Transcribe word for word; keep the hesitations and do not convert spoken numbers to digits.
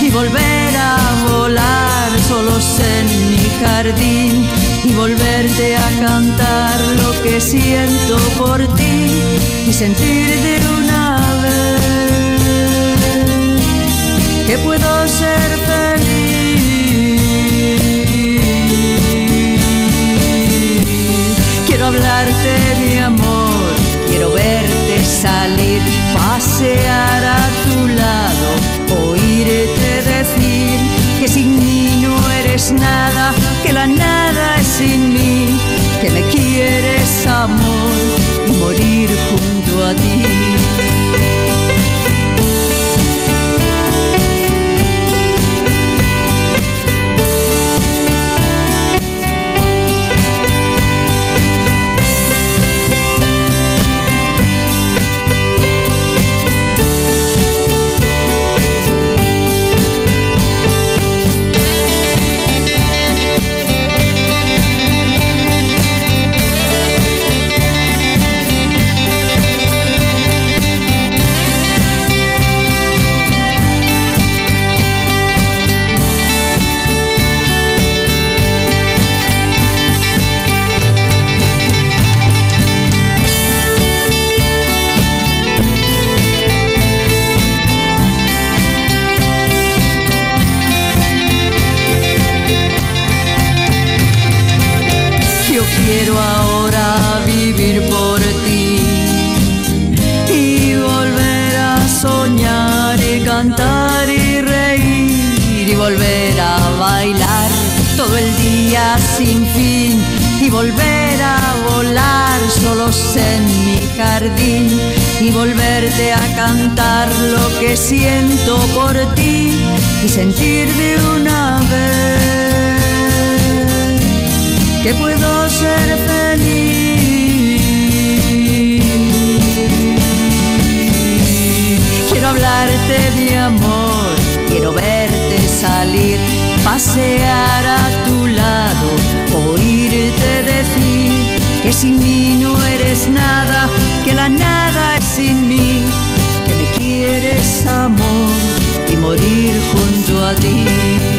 y volver a volar solos en mi jardín y volverte a cantar lo que siento por ti y sentir de una vez que puedo ser feliz. Quiero hablarte, mi amor, quiero verte salir, pasear a tu lado, oírte decir que sin mí no eres nada, que la nada es sin mí, que me quieres, amor, y morir junto a ti. Quiero ahora vivir por ti y volver a soñar y cantar y reír y volver a bailar todo el día sin fin y volver a volar solos en mi jardín y volverte a cantar lo que siento por ti y sentir de una vez que puedo ser feliz. Quiero hablarte, mi amor, quiero verte salir, pasear a tu lado, oírte decir que sin mí no eres nada, que la nada es sin mí, que me quieres, amor, y morir junto a ti.